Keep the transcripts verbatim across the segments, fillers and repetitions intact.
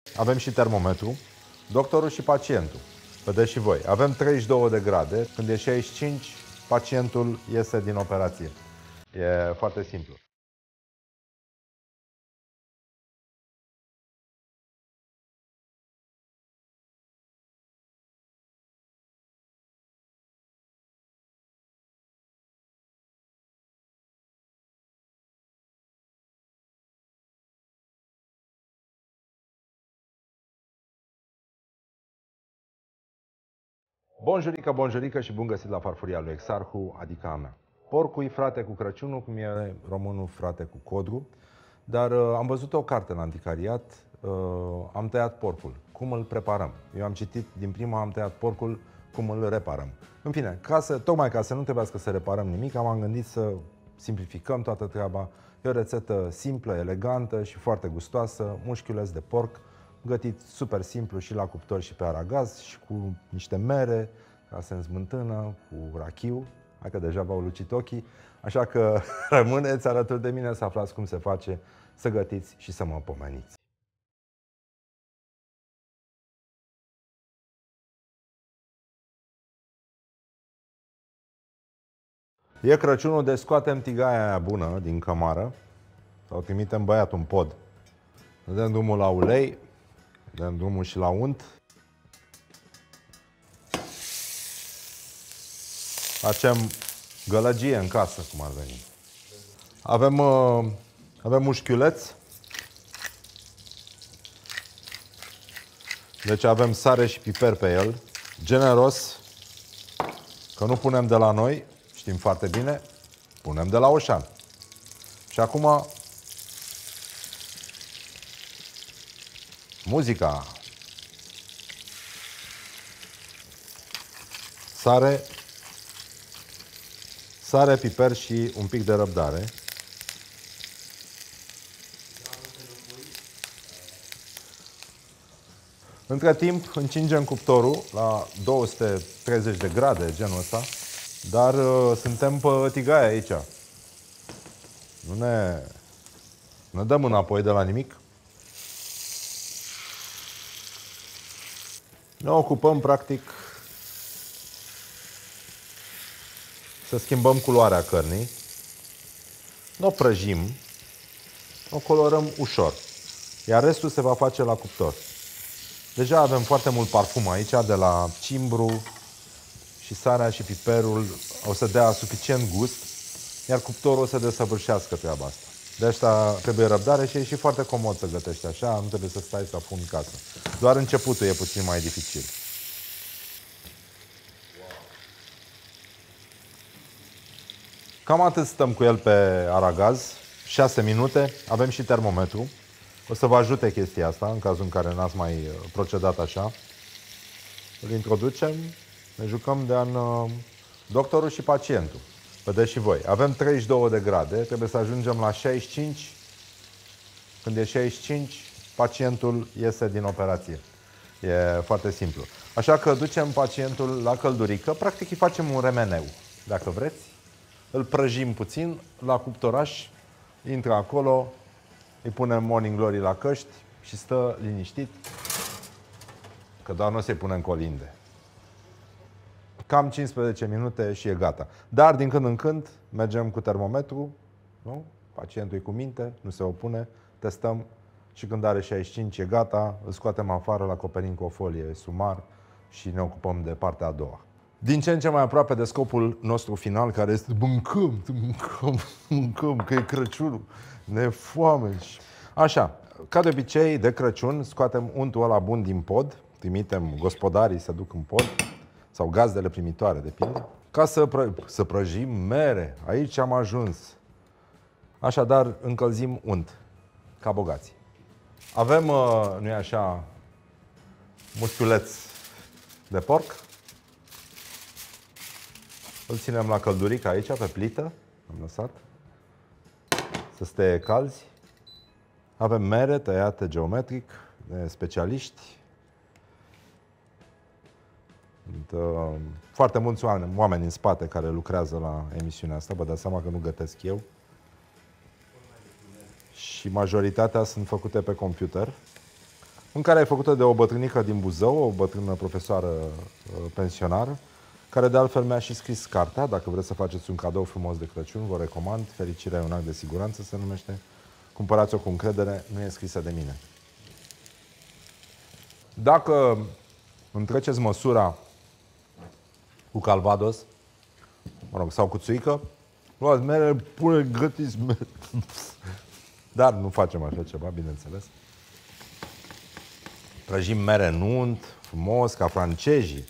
Avem și termometru, doctorul și pacientul. Vedeți și voi. Avem treizeci și două de grade. Când e șaizeci și cinci, pacientul iese din operație. E foarte simplu. Bonjurică, bonjurică și bun găsit la farfuria lui Exarhu, adică a mea. Porcul frate cu Crăciunul, cum e românul frate cu codru. Dar uh, am văzut o carte în anticariat, uh, am tăiat porcul. Cum îl preparăm? Eu am citit din prima, am tăiat porcul, cum îl reparăm. În fine, ca să, tocmai ca să nu trebuiască să reparăm nimic, am gândit să simplificăm toată treaba. E o rețetă simplă, elegantă și foarte gustoasă, mușchiuleț de porc, gătit super simplu și la cuptor și pe aragaz și cu niște mere, ca să înzmântână, cu rachiu. Hai că deja v-au lucit ochii, așa că rămâneți alături de mine să aflați cum se face, să gătiți și să mă pomeniți. E Crăciunul, deci scoatem tigaia aia bună din cămară sau trimitem băiatul în pod. Dăm drumul la ulei, dăm drumul și la unt. Facem gălăgie în casă, cum ar veni. Avem, uh, avem mușchiuleț. Deci avem sare și piper pe el. Generos, că nu punem de la noi, știm foarte bine, punem de la Oșan. Și acum muzica. Sare, sare, piper și un pic de răbdare. Între timp încingem cuptorul la două sute treizeci de grade, genul ăsta, dar uh, suntem pe tigaie aici. Nu ne, ne dăm înapoi de la nimic. Ne ocupăm practic să schimbăm culoarea cărnii. Nu o prăjim, o colorăm ușor, iar restul se va face la cuptor. Deja avem foarte mult parfum aici, de la cimbru și sarea și piperul o să dea suficient gust, iar cuptorul o să desăvârșească treaba asta. De asta trebuie răbdare și e și foarte comod să gătești așa, nu trebuie să stai să afumi casă. Doar începutul e puțin mai dificil. Cam atât stăm cu el pe aragaz, șase minute, avem și termometru. O să vă ajute chestia asta, în cazul în care n-ați mai procedat așa. Îl introducem, ne jucăm de an doctorul și pacientul. Vedeți și voi. Avem treizeci și două de grade, trebuie să ajungem la șaizeci și cinci. Când e șaizeci și cinci, pacientul iese din operație. E foarte simplu. Așa că ducem pacientul la căldurică, practic îi facem un remeneu, dacă vreți. Îl prăjim puțin la cuptoraș, intră acolo, îi punem Morning Glory la căști și stă liniștit, că doar nu o să-i punem colinde. Cam cincisprezece minute și e gata. Dar din când în când mergem cu termometru, nu? Pacientul e cu minte, nu se opune, testăm și când are șaizeci și cinci e gata, îl scoatem afară, îl acoperim cu o folie sumar și ne ocupăm de partea a doua. Din ce în ce mai aproape de scopul nostru final, care este mâncăm, mâncăm, mâncăm, că e Crăciunul, ne e foame. Așa, ca de obicei, de Crăciun, scoatem untul ăla bun din pod, trimitem gospodarii să duc în pod, sau gazdele primitoare, de pildă, ca să, pră să prăjim mere. Aici am ajuns. Așadar, încălzim unt, ca bogații. Avem, nu-i așa, mușchiuleț de porc. Îl ținem la căldurică aici, pe plită. Am lăsat. Să stea calzi. Avem mere tăiate geometric de specialiști. Sunt uh, foarte mulți oameni, oameni în spate care lucrează la emisiunea asta. Vă dați seama că nu gătesc eu. Și majoritatea sunt făcute pe computer. Mâncarea e făcută de o bătrânică din Buzău, o bătrână profesoară pensionară, care de altfel mi-a și scris cartea. Dacă vreți să faceți un cadou frumos de Crăciun, vă recomand. Fericirea e un act de siguranță, se numește. Cumpărați-o cu încredere, nu e scrisă de mine. Dacă îmi treceți măsura cu calvados, mă rog, sau cu țuică, luați mere, pune, gătiți mere. Dar nu facem așa ceva, bineînțeles. Prăjim mere în unt, frumos, ca francezii.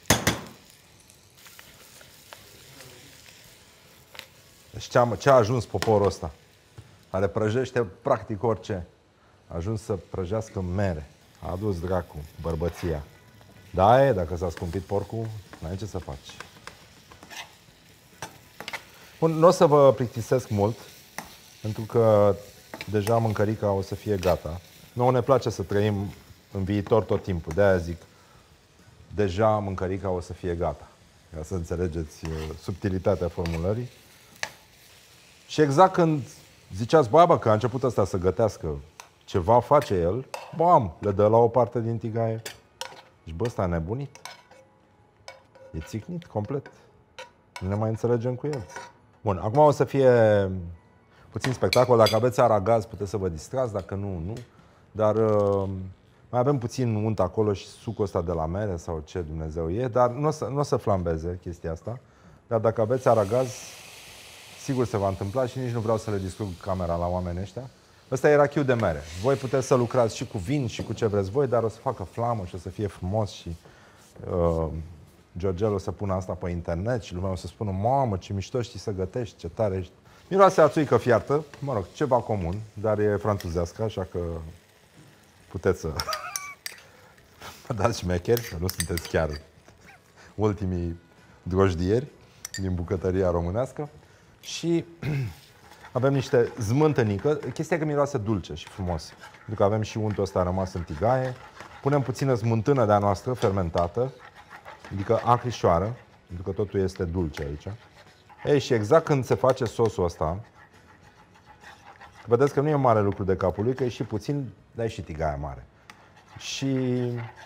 Deci ce a, ce a ajuns poporul ăsta? Care prăjește practic orice. A ajuns să prăjească mere. A adus dracu bărbăția. Da, e, dacă s-a scumpit porcul, n-ai ce să faci. Bun, nu o să vă plictisesc mult, pentru că deja mâncărica o să fie gata. Nouă ne place să trăim în viitor tot timpul, de-aia zic, deja mâncărica o să fie gata, ca să înțelegeți subtilitatea formulării. Și exact când ziceați, bă, bă, că a început ăsta să gătească, ceva face el, bam, le dă la o parte din tigaie. Și bă, ăsta a nebunit. E țicnit complet. Nu ne mai înțelegem cu el. Bun, acum o să fie puțin spectacol. Dacă aveți aragaz, puteți să vă distrați, dacă nu, nu. Dar uh, mai avem puțin unt acolo și sucul ăsta de la mere sau ce Dumnezeu e, dar nu o să, nu o să flambeze chestia asta. Dar dacă aveți aragaz, sigur se va întâmpla și nici nu vreau să le distrug camera la oamenii ăștia. Ăsta e rachiu de mere. Voi puteți să lucrați și cu vin și cu ce vreți voi, dar o să facă flamă și o să fie frumos și uh, Georgel o să pună asta pe internet și lumea o să spună, mamă, ce mișto știi să gătești, ce tare ești. Miroase a țuică fiartă, mă rog, ceva comun, dar e franțuzească, așa că puteți să vă dați șmecheri, că nu sunteți chiar ultimii drojdieri din bucătăria românească. Și avem niște smântânică, chestia că miroase dulce și frumos, pentru că avem și untul ăsta rămas în tigaie. Punem puțină smântână de-a noastră, fermentată, adică acrișoară, pentru că totul este dulce aici. Ei, și exact când se face sosul ăsta, vedeți că nu e mare lucru de capul lui, că e și puțin, dar e și tigaia mare. Și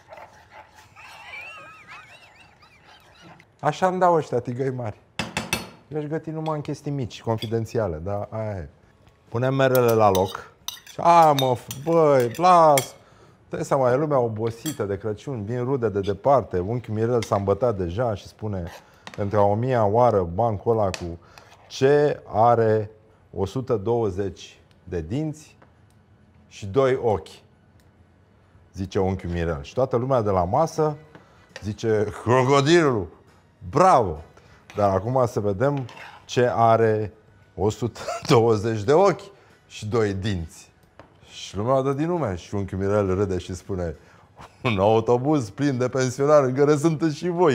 așa îmi dau ăștia tigăi mari. Eu aș găti numai în chestii mici, confidențiale, dar aia e. Punem merele la loc. Și a, mă, băi, las! Trebuie să mai e lumea obosită de Crăciun, vin rude de departe, unchiul Mirel s-a îmbătat deja și spune pentru a o mia oară bancul ăla cu ce are o sută douăzeci de dinți și doi ochi, zice unchiul Mirel. Și toată lumea de la masă zice, crocodilul, bravo! Dar acum să vedem ce are o sută douăzeci de ochi și doi dinți. Și lumea dă din nume. Și unchiul Mirel râde și spune, un autobuz plin de pensionari în care sunteți și voi.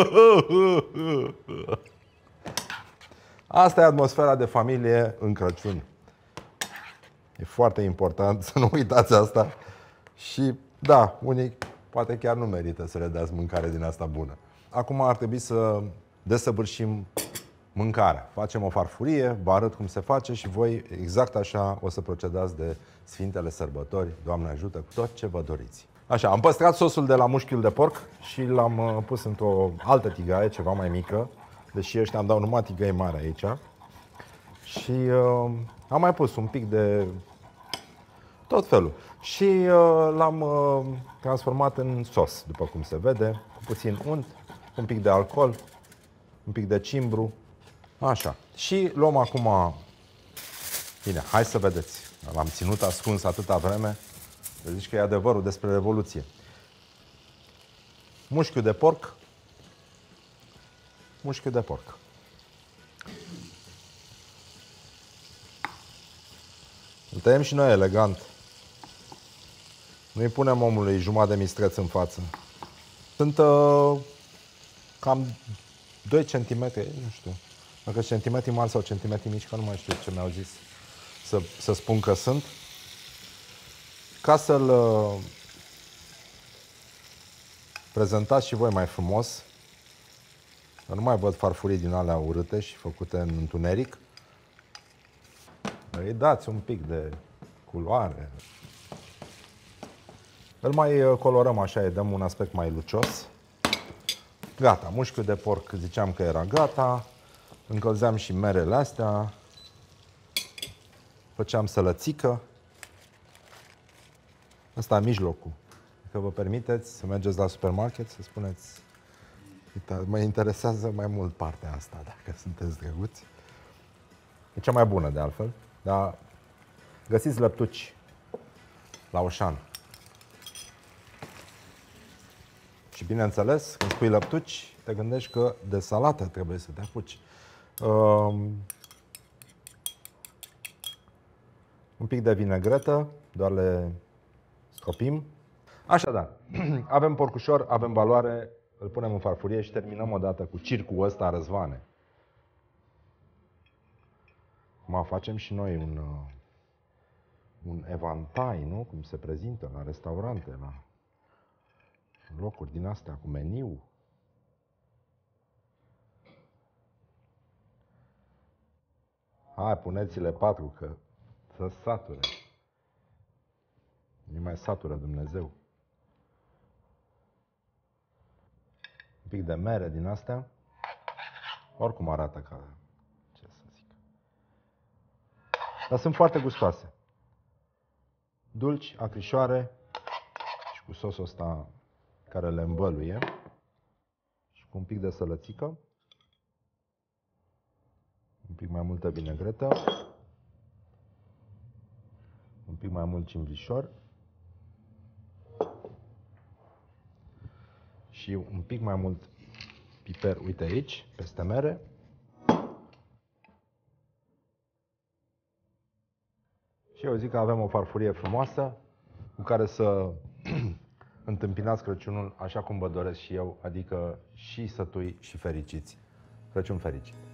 Asta e atmosfera de familie în Crăciun. E foarte important să nu uitați asta. Și da, unii poate chiar nu merită să le dați mâncare din asta bună. Acum ar trebui să desăvârșim mâncarea. Facem o farfurie, vă arăt cum se face și voi exact așa o să procedați de Sfintele Sărbători. Doamne ajută, cu tot ce vă doriți. Așa, am păstrat sosul de la mușchiul de porc și l-am pus într-o altă tigaie, ceva mai mică, deși ăștia îmi dau numai tigăi mari aici. Și uh, am mai pus un pic de tot felul. Și uh, l-am uh, transformat în sos, după cum se vede, cu puțin unt, un pic de alcool, un pic de cimbru. Așa. Și luăm acum... Bine, hai să vedeți. L-am ținut ascuns atâta vreme. Zici că e adevărul despre Revoluție. Mușchiul de porc. Mușchiul de porc. Îl tăiem și noi elegant. Nu-i punem omului jumătate de mistreț în față. Sunt uh, cam doi centimetri, nu știu. Dacă centimetri mari sau centimetri mici, că nu mai știu ce mi-au zis să, să spun că sunt. Ca să-l uh, prezentați și voi mai frumos, că nu mai văd farfurii din alea urâte și făcute în întuneric, îi dați un pic de culoare. Îl mai colorăm așa, îi dăm un aspect mai lucios. Gata, mușchiul de porc ziceam că era gata. Încălzeam și merele astea. Făceam sălățică. Ăsta mijlocul. Dacă vă permiteți să mergeți la supermarket, să spuneți: uite, mă interesează mai mult partea asta, dacă sunteți drăguți. E cea mai bună, de altfel. Dar găsiți lăptuci la Oșan. Și bineînțeles, când spui lăptuci, te gândești că de salată trebuie să te apuci. Um, un pic de vinegretă, doar le stropim. Așadar, avem porcușor, avem valoare, îl punem în farfurie și terminăm odată cu circul ăsta, Răzvane. Acum facem și noi un, un evantai, nu? Cum se prezintă la restaurante, la locuri din astea cu meniu. Hai, puneți-le patru, că să sature. Nu mai satură Dumnezeu. Un pic de mere din astea. Oricum arată ca... ce să zic. Dar sunt foarte gustoase. Dulci, acrișoare și cu sosul ăsta care le îmbăluie. Și cu un pic de sălățică. Un pic mai multă vinegretă. Un pic mai mult cimbrișor. Și un pic mai mult piper, uite aici, peste mere. Și eu zic că avem o farfurie frumoasă cu care să întâmpinați Crăciunul așa cum vă doresc și eu, adică și sătui și fericiți. Crăciun fericit!